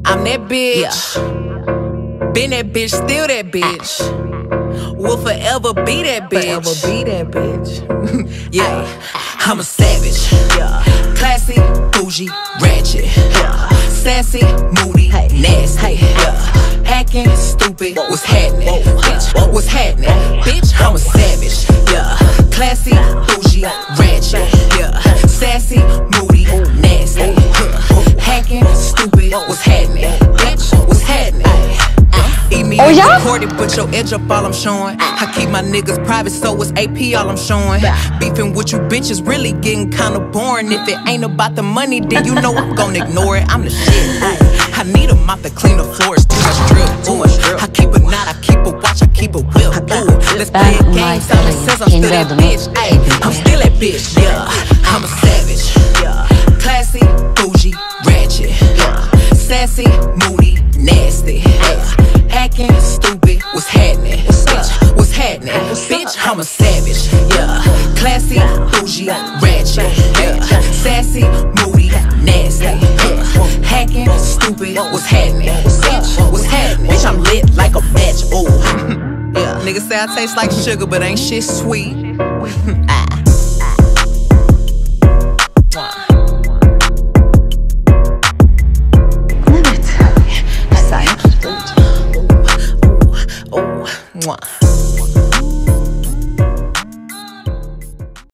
I'm that bitch. Been that bitch, still that bitch. Will forever be that bitch. Forever be that bitch. Yeah, I'm a savage. Classy, bougie, ratchet. Sassy, moody, nasty. Hacking, stupid, what's happening? Bitch, what's happening? Bitch, I'm a savage. Classy, bougie, ratchet. Sassy, moody, nasty. Hacking, stupid, what's happening? Bitch, what's happening? Eat me recorded, but your edge up all I'm showing. I keep my niggas private, so it's AP all I'm showing. Beefing with you bitches really getting kinda boring. If it ain't about the money, then you know I'm gonna ignore it. I'm the shit. I need a mop to clean the floors, too much drip. I keep a knot, I keep a watch, I keep a whip. Let's play a game, someone says I'm still that bitch. I'm still that bitch, I'm a savage. Classy, bougie, ratchet. Sassy, moody, nasty. Hacking, stupid, what's happening? Bitch, what's happening? Bitch, I'm a savage. Classy, bougie, ratchet. Sassy, moody, nasty. Hacking, stupid, what's happening? Bitch, what's happening? Bitch, I'm lit like a match. Ooh. Niggas say I taste like sugar, but ain't shit sweet.